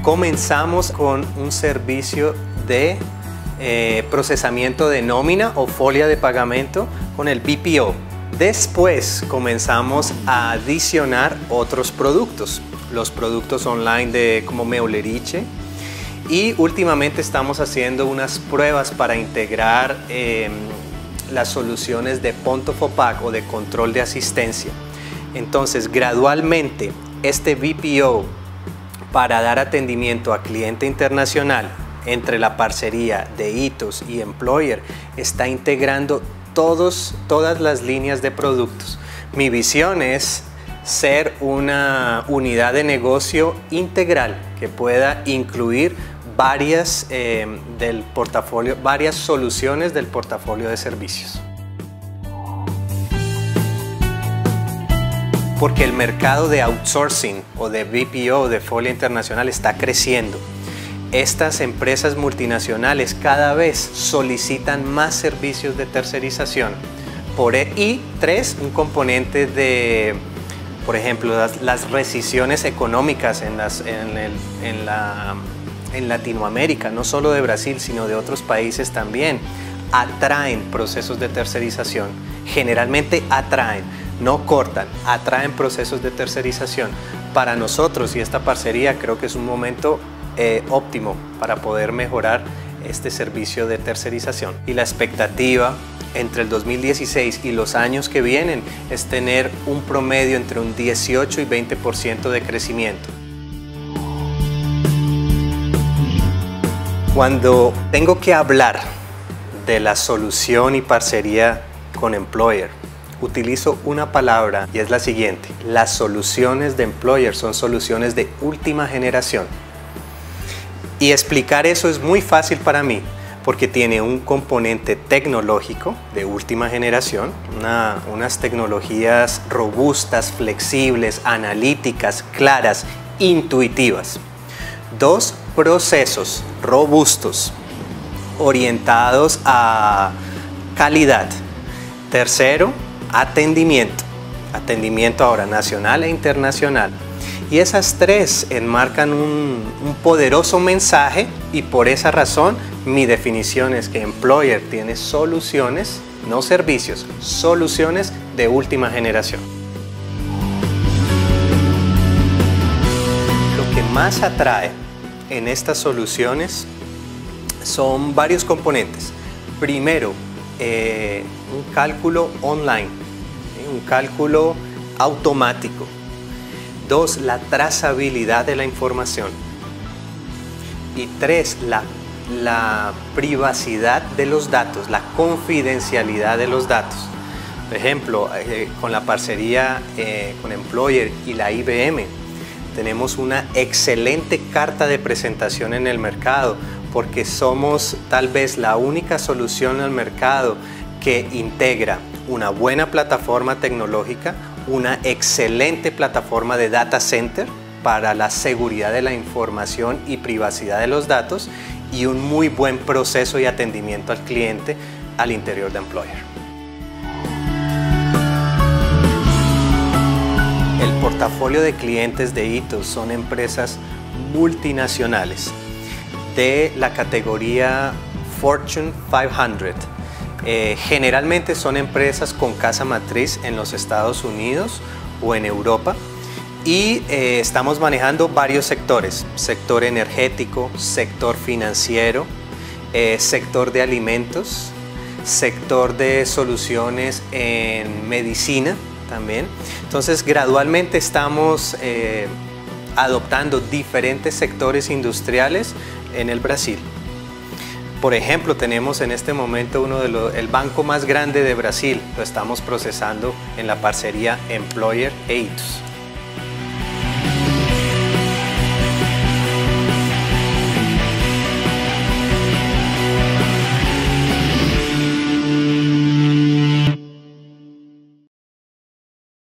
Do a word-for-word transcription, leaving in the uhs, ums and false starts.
Comenzamos con un servicio de eh, procesamiento de nómina o folia de pagamento con el B P O. Después comenzamos a adicionar otros productos, los productos online de como Meuleriche, y últimamente estamos haciendo unas pruebas para integrar eh, las soluciones de Point-of-Pack o de control de asistencia. Entonces, gradualmente este B P O, para dar atendimiento a cliente internacional entre la parcería de Itos y Employer, está integrando todos, todas las líneas de productos. Mi visión es ser una unidad de negocio integral que pueda incluir varias, eh, del portafolio, varias soluciones del portafolio de servicios. Porque el mercado de outsourcing o de B P O, de folia internacional, está creciendo. Estas empresas multinacionales cada vez solicitan más servicios de tercerización. Por, y tres, un componente de, por ejemplo, las, las rescisiones económicas en, las, en, el, en, la, en Latinoamérica, no solo de Brasil, sino de otros países también, atraen procesos de tercerización. Generalmente atraen. No cortan, atraen procesos de tercerización. Para nosotros y esta parcería creo que es un momento eh, óptimo para poder mejorar este servicio de tercerización. Y la expectativa entre el dos mil dieciséis y los años que vienen es tener un promedio entre un dieciocho y veinte por ciento de crecimiento. Cuando tengo que hablar de la solución y parcería con Employer, utilizo una palabra y es la siguiente: las soluciones de Employer son soluciones de última generación. Y explicar eso es muy fácil para mí porque tiene un componente tecnológico de última generación, una, unas tecnologías robustas, flexibles, analíticas, claras, intuitivas. Dos, procesos robustos, orientados a calidad. Tercero, atendimiento, atendimiento ahora nacional e internacional. Y esas tres enmarcan un, un poderoso mensaje, y por esa razón mi definición es que Employer tiene soluciones, no servicios, soluciones de última generación. Lo que más atrae en estas soluciones son varios componentes. Primero, Eh, un cálculo online, ¿sí? Un cálculo automático. Dos, la trazabilidad de la información. Y tres, la, la privacidad de los datos, la confidencialidad de los datos. Por ejemplo, eh, con la parcería eh, con Employer y la I B M, tenemos una excelente carta de presentación en el mercado, porque somos tal vez la única solución al mercado que integra una buena plataforma tecnológica, una excelente plataforma de data center para la seguridad de la información y privacidad de los datos, y un muy buen proceso y atendimiento al cliente al interior de Employer. El portafolio de clientes de Itos son empresas multinacionales de la categoría Fortune quinientos. Eh, generalmente son empresas con casa matriz en los Estados Unidos o en Europa, y eh, estamos manejando varios sectores: sector energético, sector financiero, eh, sector de alimentos, sector de soluciones en medicina también. Entonces, gradualmente estamos eh, adoptando diferentes sectores industriales en el Brasil. Por ejemplo, tenemos en este momento uno de los, el banco más grande de Brasil, lo estamos procesando en la parcería Employer e Itos.